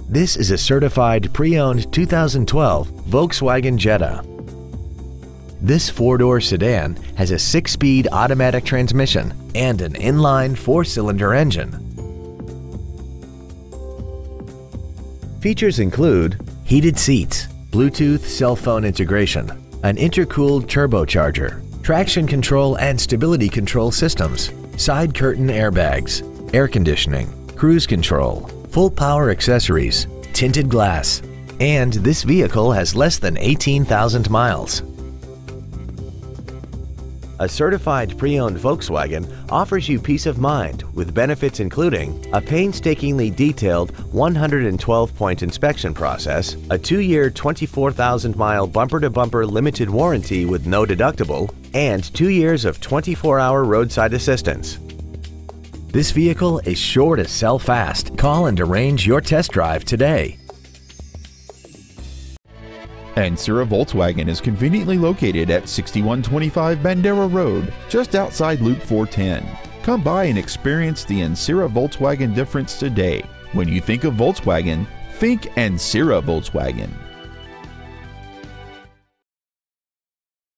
This is a certified pre-owned 2012 Volkswagen Jetta. This four-door sedan has a 6-speed automatic transmission and an inline 4-cylinder engine. Features include heated seats, Bluetooth cell phone integration, an intercooled turbocharger, traction control and stability control systems, side curtain airbags, air conditioning, cruise control, full power accessories, tinted glass, and this vehicle has less than 18,000 miles. A certified pre-owned Volkswagen offers you peace of mind with benefits including a painstakingly detailed 112-point inspection process, a 2-year 24,000-mile bumper-to-bumper limited warranty with no deductible, and 2 years of 24-hour roadside assistance. This vehicle is sure to sell fast. Call and arrange your test drive today. Ancira Volkswagen is conveniently located at 6125 Bandera Road, just outside Loop 410. Come by and experience the Ancira Volkswagen difference today. When you think of Volkswagen, think Ancira Volkswagen.